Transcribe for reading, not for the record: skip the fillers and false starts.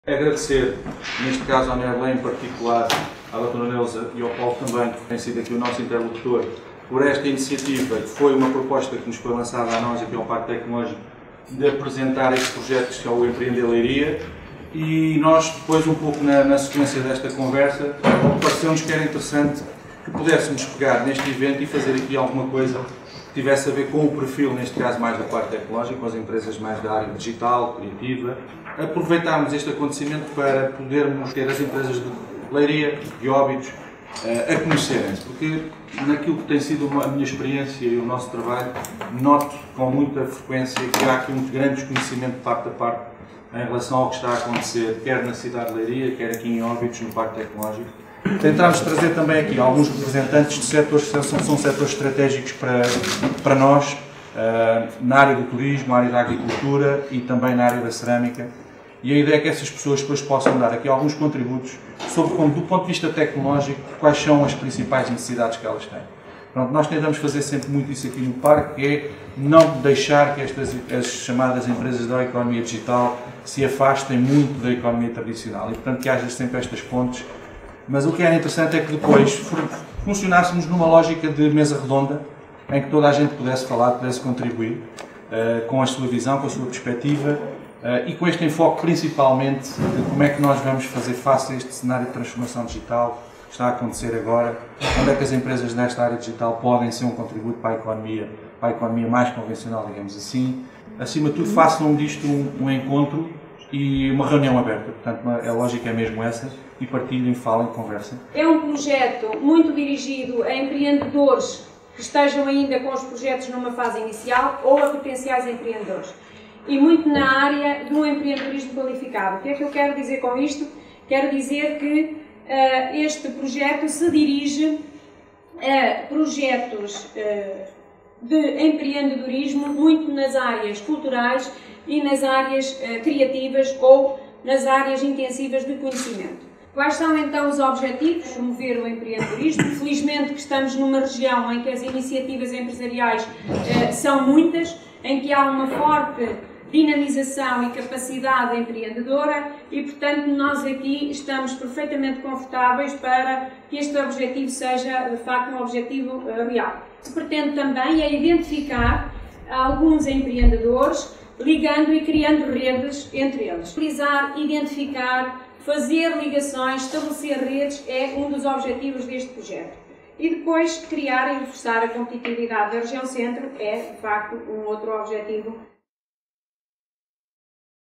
Agradecer, neste caso, à Nerlé em particular, à doutora Neuza e ao Paulo também, que tem sido aqui o nosso interlocutor, por esta iniciativa, que foi uma proposta que nos foi lançada a nós aqui ao Parque Tecnológico, de apresentar este projeto que é o Empreender Leiria. E nós, depois, um pouco na sequência desta conversa, pareceu-nos que era interessante que pudéssemos pegar neste evento e fazer aqui alguma coisa que tivesse a ver com o perfil, neste caso mais da parte tecnológica, com as empresas mais da área digital, criativa. Aproveitarmos este acontecimento para podermos ter as empresas de Leiria, de Óbidos, a conhecerem-se, porque naquilo que tem sido a minha experiência e o nosso trabalho, noto com muita frequência que há aqui um grande desconhecimento de parte a parte em relação ao que está a acontecer, quer na cidade de Leiria, quer aqui em Óbidos, no Parque Tecnológico. Tentámos trazer também aqui alguns representantes de setores que são setores estratégicos para nós, na área do turismo, na área da agricultura e também na área da cerâmica. E a ideia é que essas pessoas depois possam dar aqui alguns contributos sobre como, do ponto de vista tecnológico, quais são as principais necessidades que elas têm. Pronto, nós tentamos fazer sempre muito isso aqui no parque, que é não deixar que as chamadas empresas da economia digital se afastem muito da economia tradicional e, portanto, que haja sempre estas pontes. Mas o que era interessante é que depois funcionássemos numa lógica de mesa redonda, em que toda a gente pudesse falar, pudesse contribuir com a sua visão, com a sua perspectiva e com este enfoque principalmente de como é que nós vamos fazer face a este cenário de transformação digital que está a acontecer agora, onde é que as empresas nesta área digital podem ser um contributo para a economia mais convencional, digamos assim. Acima de tudo, façam disto um encontro e uma reunião aberta. Portanto, a lógica é mesmo essa. E partilhem, falem, conversem. É um projeto muito dirigido a empreendedores que estejam ainda com os projetos numa fase inicial ou a potenciais empreendedores. E muito na área do empreendedorismo qualificado. O que é que eu quero dizer com isto? Quero dizer que este projeto se dirige a projetos de empreendedorismo muito nas áreas culturais e nas áreas criativas ou nas áreas intensivas de conhecimento. Quais são então os objetivos? Promover o empreendedorismo. Felizmente que estamos numa região em que as iniciativas empresariais são muitas, em que há uma forte dinamização e capacidade empreendedora e, portanto, nós aqui estamos perfeitamente confortáveis para que este objetivo seja, de facto, um objetivo real. Se pretende também é identificar alguns empreendedores, ligando e criando redes entre eles. Utilizar, identificar, fazer ligações, estabelecer redes é um dos objetivos deste projeto. E depois criar e reforçar a competitividade da região centro é, de facto, um outro objetivo